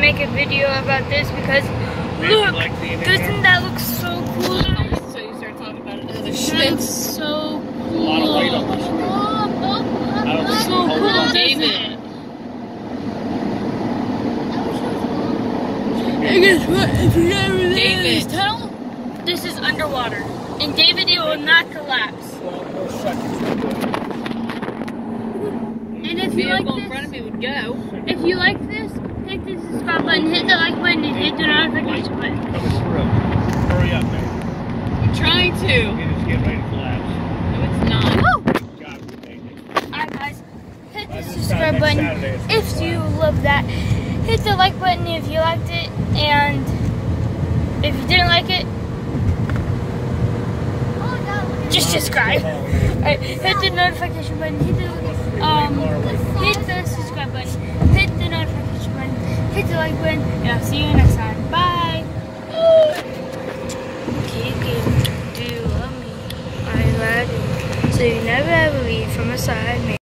make a video about this because look, doesn't that look so cool? So you start talking about another shit. That's so cool. A lot of weight on this screw. So cool, David. And guess what? If you never leave David. this tunnel, this is underwater. And David, it will not collapse. And if you like Vehicle in this, front of me would go. if you like this, hit the subscribe button, hit the like button, and hit the notification button. Hurry up, man. I'm trying to. It's getting ready to collapse. No, it's not. Woo! God, we made it. Alright guys, hit the This subscribe time button next Saturday, it's if you love that. Hit the like button if you liked it, and if you didn't like it, just subscribe. Alright, hit the notification button, hit the subscribe button, hit the notification button, hit the like button, and I'll see you next time. Bye! Okay, do you love me? I love you. So you never ever leave from my side.